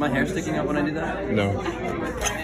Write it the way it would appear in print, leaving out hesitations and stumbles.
my hair sticking up when I do that? No.